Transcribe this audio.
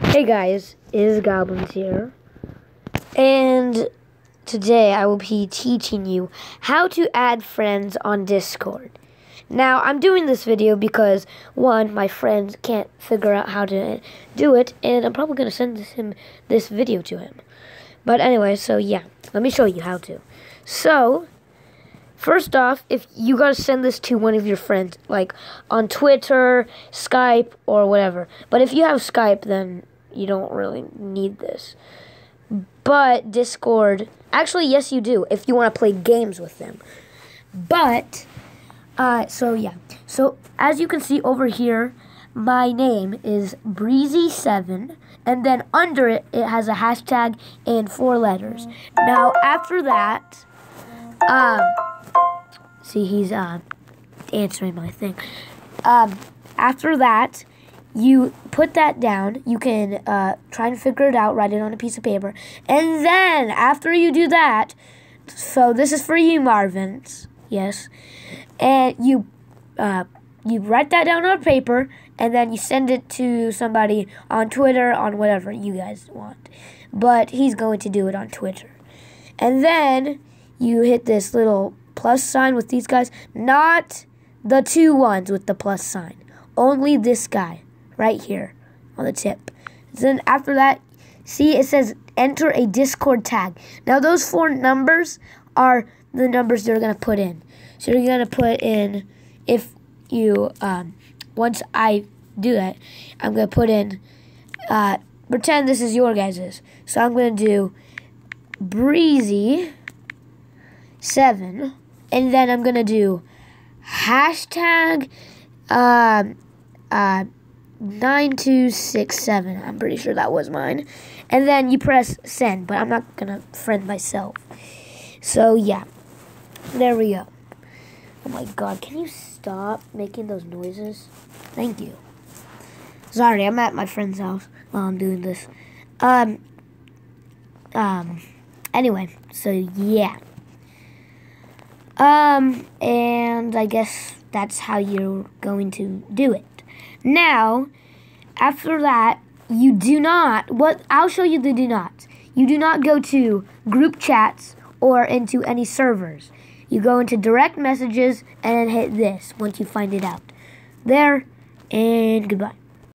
Hey guys, Goblins here, and today I will be teaching you how to add friends on Discord. Now, I'm doing this video because, one, my friend can't figure out how to do it, and I'm probably going to send this video to him. But anyway, so yeah, let me show you how to. So, first off, if you got to send this to one of your friends, like on Twitter, Skype, or whatever. But if you have Skype, then you don't really need this. But Discord, actually, yes, you do, if you want to play games with them. But, so yeah. So, as you can see over here, my name is Breezy7, and then under it, it has a hashtag and 4 letters. Now, after that, see, he's, answering my thing. After that, you put that down. You can try and figure it out, write it on a piece of paper. And then, after you do that, so this is for you, Marvins, yes. And you write that down on paper, and then you send it to somebody on Twitter, on whatever you guys want. But he's going to do it on Twitter. And then you hit this little plus sign with these guys, not the 2 ones with the plus sign. Only this guy right here on the tip. Then after that, see, it says enter a Discord tag. Now those 4 numbers are the numbers you're going to put in. So you're going to put in, if you, once I do that, I'm going to put in, pretend this is your guys's. So I'm going to do Breezy7, and then I'm going to do hashtag 9267. I'm pretty sure that was mine. And then you press send, but I'm not going to friend myself. So, yeah. There we go. Oh my god, can you stop making those noises? Thank you. Sorry, I'm at my friend's house while I'm doing this. Anyway, so yeah. And I guess that's how you're going to do it. Now, after that, you do not, I'll show you the do nots. You do not go to group chats or into any servers. You go into direct messages and hit this once you find it out. There, and goodbye.